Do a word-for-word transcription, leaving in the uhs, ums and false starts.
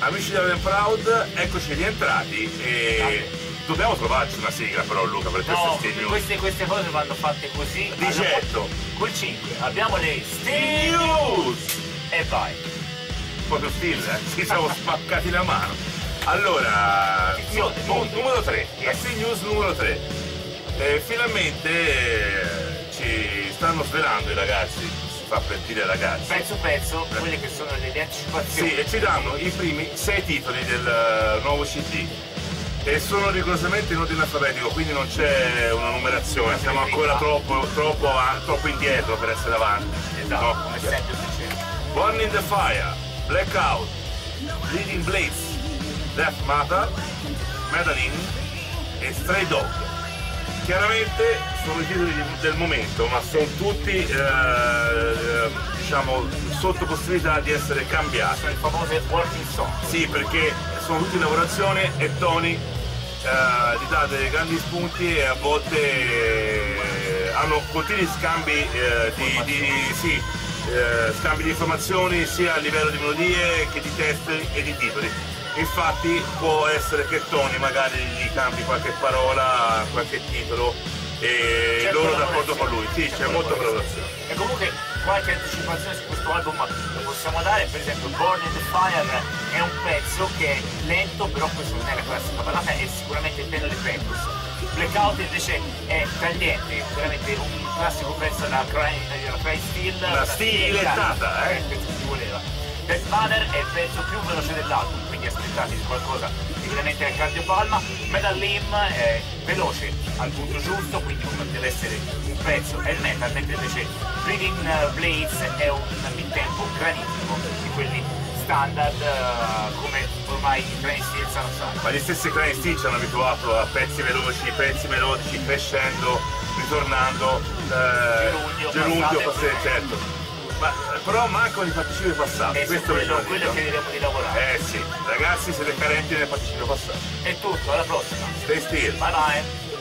Amici di Loud and Proud, eccoci rientrati e dobbiamo trovarci una sigla però Luca per no, queste Steel queste, queste cose vanno fatte così. Di certo. Col cinque abbiamo le Steel News e vai. proprio Steel, eh? Ci siamo spaccati la mano. Allora, no, nu- numero tre, la Steel News numero tre. Eh, finalmente eh, ci stanno svelando i ragazzi. Fa per dire ragazzi Pezzo pezzo, eh. quelle che sono le anticipazioni. Sì, e ci danno i primi sei titoli del uh, nuovo C D e sono rigorosamente in ordine alfabetico, quindi non c'è una numerazione, siamo ancora troppo, troppo, troppo indietro per essere avanti. Esatto, no? come sempre succede. Born in the Fire, Blackout, Bleeding Blades, Death Matter, Madeline e Stray Dog. Chiaramente sono i titoli del momento, ma sono tutti eh, diciamo sotto possibilità di essere cambiati. Sono le famose working song. Sì, perché sono tutti in lavorazione e Tony eh, gli dà dei grandi spunti e a volte eh, hanno continui scambi eh, di, di, sì, eh, scambi di informazioni sia a livello di melodie che di test e di titoli. Infatti può essere che Tony magari gli cambi qualche parola, qualche titolo e c'è loro d'accordo con lui. Sì, c'è, c'è molta collaborazione. E comunque qualche anticipazione su questo album lo possiamo dare, per esempio Born in the Fire è un pezzo che è lento, però questo non è la classica ballata, è sicuramente pieno di pathos. Blackout invece è tagliente, veramente un classico pezzo da Cry, da Cry Steel. La stilettata, eh? Il pezzo che ci voleva. Death Mother è il pezzo più veloce dell'album, quindi aspettatevi qualcosa di veramente al cardiopalma. Metal Limb è veloce al punto giusto, quindi come deve essere un pezzo è il metal, mentre invece Bleeding Blades è un mid-tempo granitico di quelli standard uh, come ormai i Crying Steel sanno stare. Ma gli stessi Crying Steel ci hanno abituato a pezzi veloci, pezzi melodici, crescendo, ritornando, eh, gerundio, passare, certo. Ma, però mancano i participio passati, e questo quello, è quello che diremo di lavorare. Eh sì, ragazzi siete carenti nel participio passato. È tutto, alla prossima. Stay still. Bye bye.